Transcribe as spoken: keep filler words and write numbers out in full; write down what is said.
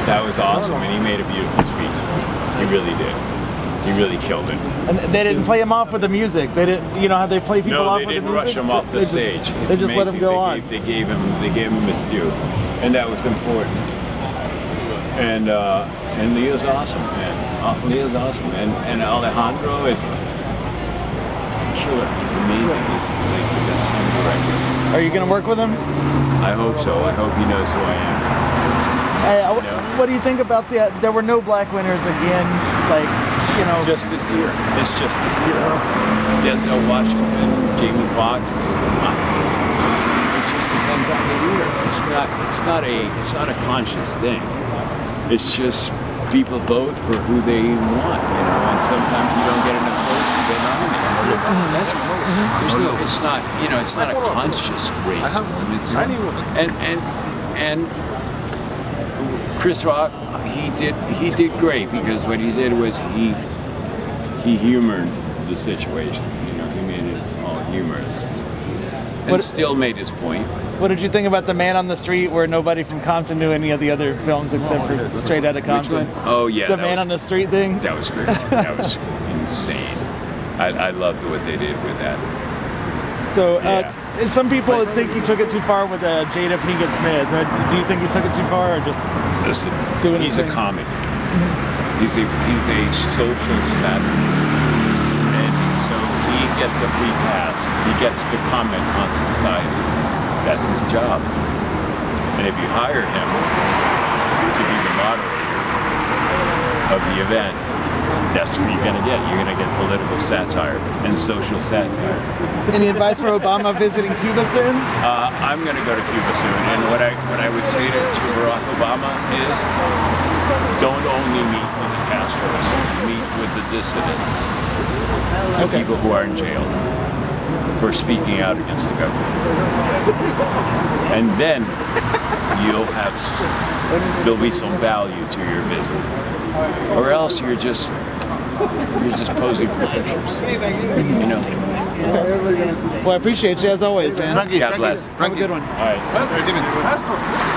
That was awesome, and he made a beautiful speech. He really did. He really killed it. And they didn't play him off with the music. They didn't, you know how they play people no, off they with the didn't music? rush him off the they just, stage. They It's just let him amazing. go they on. Gave, they gave him, they gave him his due, and that was important. And uh, and Leo's awesome, man. Uh, Leo's awesome, and and Alejandro is killer. He's amazing. He's like the best film director. Are you going to work with him? I hope so. I hope he knows who I am. Hey, uh, You know? What do you think about the? There were no black winners again. Like, you know, Just this year. It's just this year. Denzel Washington, Jamie Foxx. It just depends on the year. It's not. It's not a. It's not a conscious thing. It's just people vote for who they want, you know. And sometimes you don't get enough votes to get nominated. That's, there's no. It's not. You know. It's not a conscious racism. It's and and and. Chris Rock, he did he did great because what he did was he he humored the situation. You know, he made it all humorous, and What- still made his point. what did you think about The Man on the Street, where nobody from Compton knew any of the other films except for Straight Outta Which Compton? one? Oh yeah, The that Man was, on the Street thing. that was great. That was insane. I, I loved what they did with that. So, uh, Yeah. some people think he took it too far with uh, Jada Pinkett Smith. Uh, Do you think he took it too far, or just? Listen, Doing he's his a thing. comic. He's a he's a social satirist, and so he gets a free pass. He gets to comment on society. That's his job. And if you hire him to be the moderator of the event, that's what you're going to get. You're going to get political satire and social satire. Any advice for Obama visiting Cuba soon? Uh, I'm going to go to Cuba soon, and what I what I would say to, to Barack Obama is, don't only meet with the Castros, meet with the dissidents, the Okay. people who are in jail for speaking out against the government, and then you'll have s- there'll be some value to your visit, or else you're just you're just posing for pictures, you know. Well, I appreciate you as always, man. Frankie, God Frankie, bless. Have a Frankie. good one. All right. Dime.